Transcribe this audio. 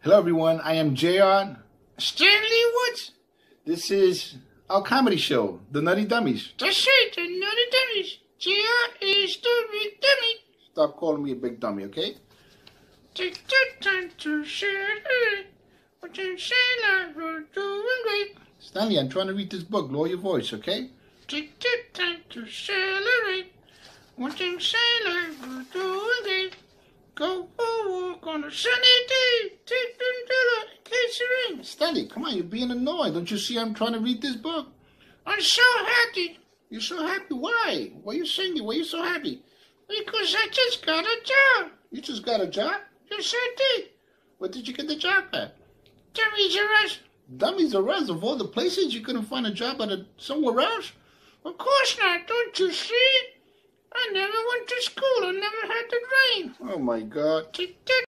Hello everyone, I am JR Stanley Woods. This is our comedy show, The Nutty Dummies. That's right, the Nutty Dummies. JR is the big dummy. Stop calling me a big dummy, okay? Take the time to share it. What you say like we're doing great. Stanley, I'm trying to read this book. Lower your voice, okay? Take the time to celebrate. What you say like we're doing great. Go for a walk on a sunny day. Take the umbrella in case it rains. Stanley, come on, you're being annoying. Don't you see I'm trying to read this book? I'm so happy. You're so happy. Why? Why are you singing? Why are you so happy? Because I just got a job. You just got a job? Yes, I did. Where did you get the job at? Dummies R Us. Dummies R Us. Of all the places, you couldn't find a job at somewhere else? Of course not. Don't you see? I never went to school. I never had to train. Oh, my God. Take that.